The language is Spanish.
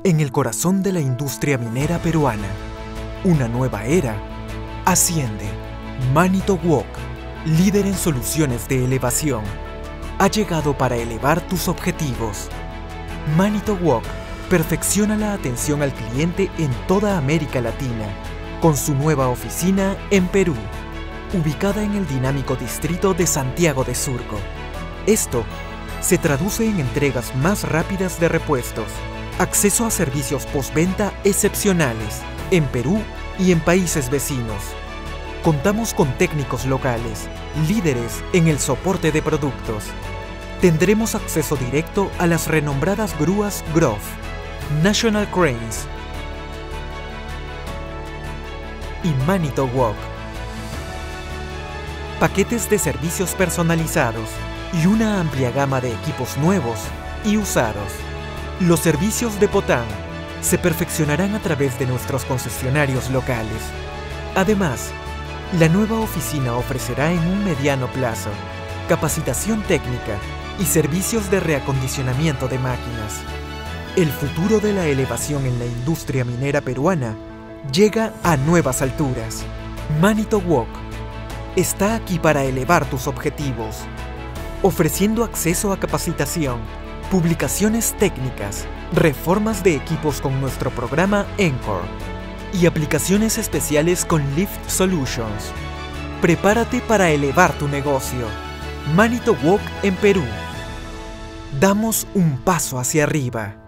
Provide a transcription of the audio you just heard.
En el corazón de la industria minera peruana, una nueva era asciende. Manitowoc, líder en soluciones de elevación, ha llegado para elevar tus objetivos. Manitowoc perfecciona la atención al cliente en toda América Latina, con su nueva oficina en Perú, ubicada en el dinámico distrito de Santiago de Surco. Esto se traduce en entregas más rápidas de repuestos, acceso a servicios postventa excepcionales en Perú y en países vecinos. Contamos con técnicos locales, líderes en el soporte de productos. Tendremos acceso directo a las renombradas grúas Grove, National Cranes y Manitowoc. Paquetes de servicios personalizados y una amplia gama de equipos nuevos y usados. Los servicios de Potán se perfeccionarán a través de nuestros concesionarios locales. Además, la nueva oficina ofrecerá en un mediano plazo capacitación técnica y servicios de reacondicionamiento de máquinas. El futuro de la elevación en la industria minera peruana llega a nuevas alturas. Manitowoc está aquí para elevar tus objetivos, ofreciendo acceso a capacitación, publicaciones técnicas, reformas de equipos con nuestro programa Encore y aplicaciones especiales con Lift Solutions. Prepárate para elevar tu negocio. Manitowoc en Perú. Damos un paso hacia arriba.